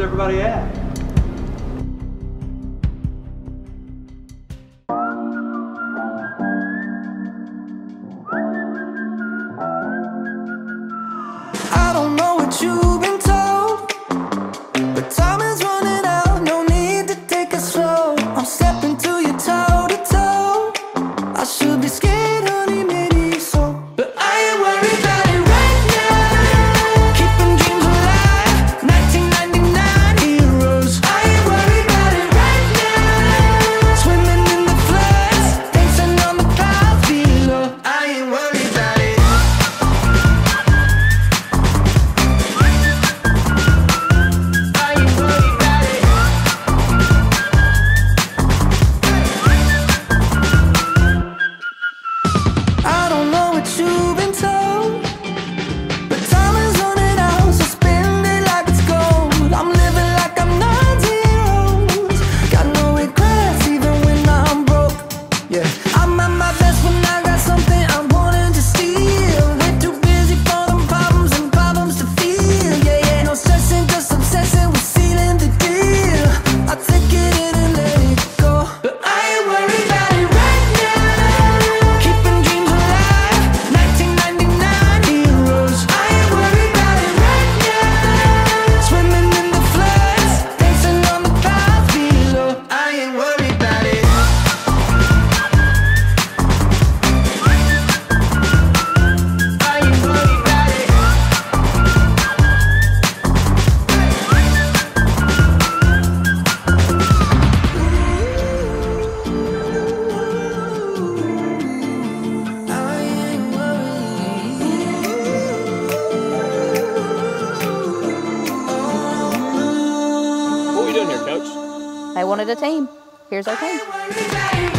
Where's everybody at? I don't know what you've been told, but time is running out, no need to take it slow. I'm stepping to you toe to toe. I should be scared, honey, maybe so, but I ain't worried about it right now. Keeping dreams alive, 1999 heroes. I ain't worried about it right now. Swimming in the floods, dancing on the clouds below. I ain't worried about it. I don't know what you've been told, but time is running out, so spend it like it's gold. I'm living like I'm 9 zeros. Got no regrets even when I'm broke. Yeah, I'm at my best when I got something I'm wanting to steal. Way too busy for them problems and problems to feel. Yeah, yeah, no stressing, just obsessing with sealing the deal. I take it in and let it go, but I ain't worried about it right now. Keeping dreams alive, 1999 heroes. I ain't worried about it right now. Swimming in the floods, dancing on the clouds below. I ain't worried about it. I ain't worried about it. I ain't What are we doing here, Coach? They wanted a team. Here's our team. worried.